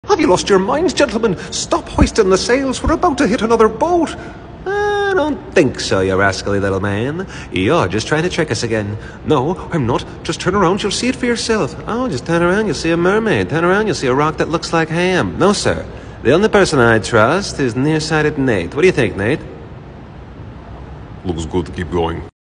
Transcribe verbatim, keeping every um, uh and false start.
Have you lost your minds, gentlemen? Stop hoisting the sails. We're about to hit another boat. I don't think so, you rascally little man. You're just trying to trick us again. No, I'm not. Just turn around, you'll see it for yourself. Oh, just turn around, you'll see a mermaid. Turn around, you'll see a rock that looks like ham. No, sir. The only person I trust is nearsighted Nate. What do you think, Nate? Looks good, keep going.